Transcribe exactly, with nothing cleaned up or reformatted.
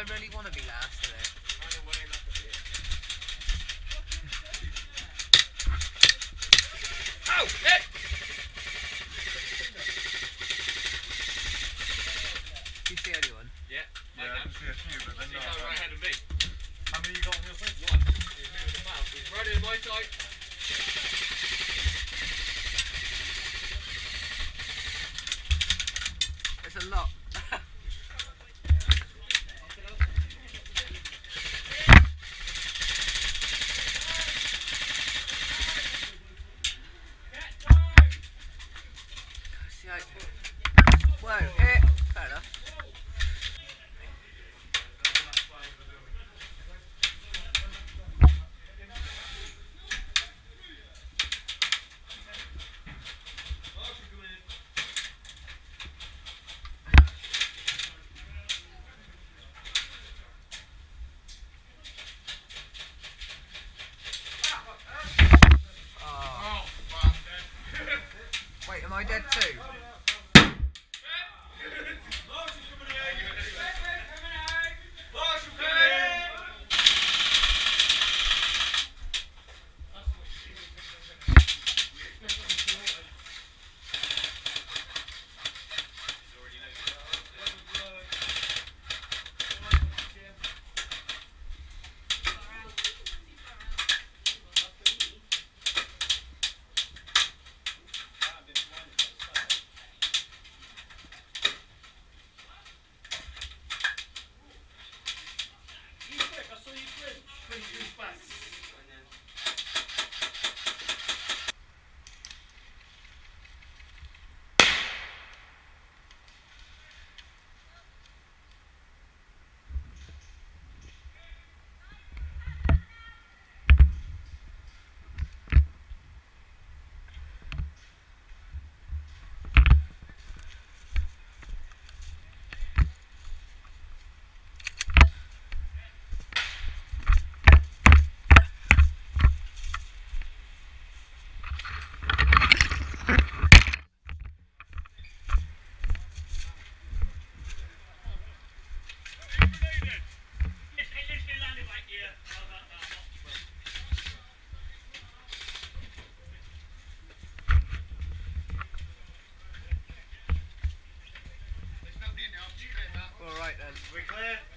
really want to be last today. Oh, hit! Do you see anyone? Yeah. Yeah, I can see a few, but they're He's not. right ahead of me. How many you got on your side? One. He's moving about. He's right in my side. There's a lot. See, like, whoa, hit! Fair enough. Oh. Wait, am I dead too? Alright then. We clear?